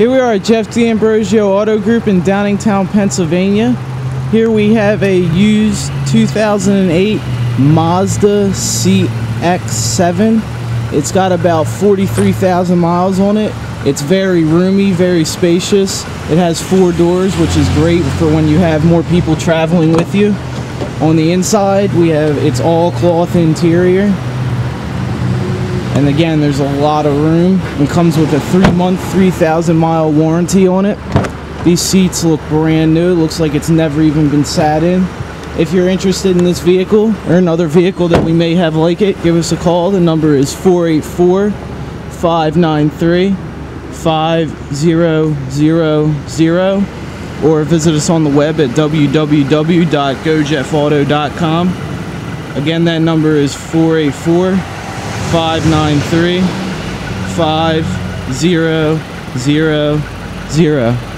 Here we are at Jeff D'Ambrosio Auto Group in Downingtown, Pennsylvania. Here we have a used 2008 Mazda CX-7. It's got about 43,000 miles on it. It's very roomy, very spacious. It has 4 doors, which is great for when you have more people traveling with you. On the inside, it's all cloth interior. And again, there's a lot of room. It comes with a 3-month, 3,000-mile warranty on it. These seats look brand new. It looks like it's never even been sat in. If you're interested in this vehicle or another vehicle that we may have like it, give us a call. The number is 484-593-5000, or visit us on the web at www.gojeffauto.com. Again, that number is 484-593-5000.